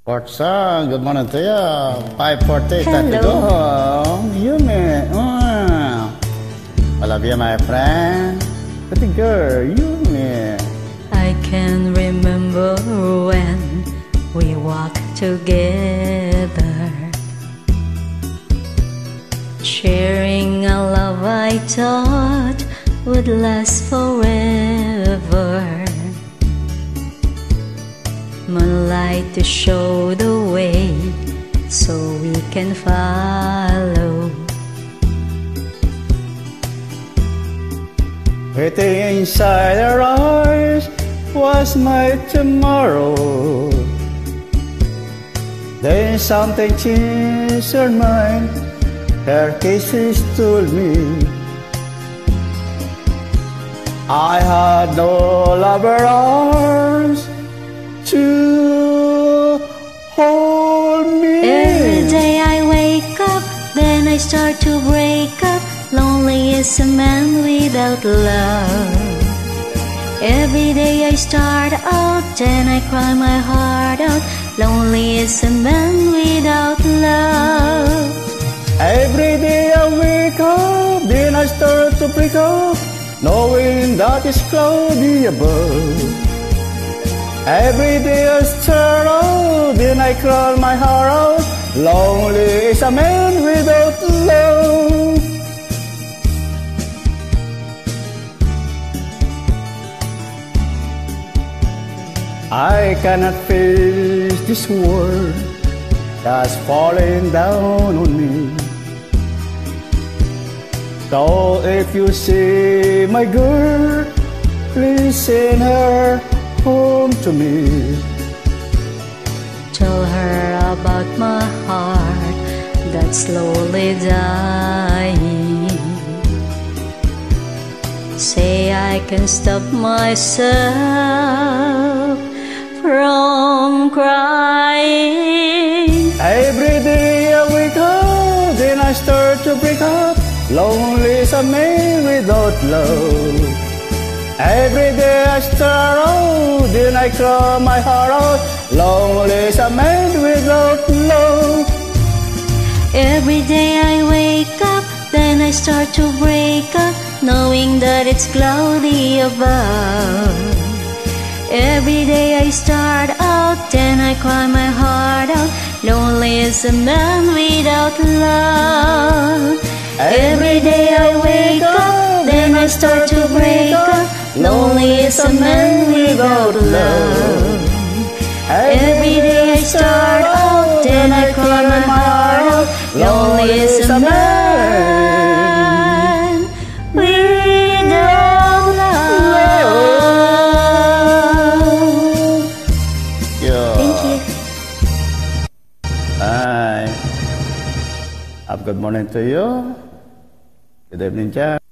Fourth song, good morning to you. 5:40, time to go Hello. home. Yumi. I love you, my friend. Pretty girl, Yumi. I can remember when we walked together, sharing a love I thought would last forever. Moonlight to show the way so we can follow. Waiting inside her eyes was my tomorrow. Then something changed her mind. Her kisses told me I had no lover arms to hold me. Every day I wake up, then I start to break up. Lonely is a man without love. Every day I start out, then I cry my heart out. Lonely is a man without love. Every day I wake up, then I start to break up, knowing that it's cloudy above. Every day I start out, then I cry my heart out. Lonely is a man without love. I cannot face this world that's falling down on me. So if you see my girl, please send her home to me. Tell her about my heart that's slowly dying. Say I can stop myself from crying. Every day I wake up, then I start to break up. Lonely is a man without love. Every day I start out, then I cry my heart out. Lonely is a man without love. Every day I wake up, then I start to break up, knowing that it's cloudy above. Every day I start out, then I cry my heart out. Lonely is a man without love. Every day I wake up, then I start to break up. Lonely is a man without love. Every day I start out, then I cry my heart out. Lonely is a man without love. Thank you. Bye. Have good morning to you. Good evening, Jack.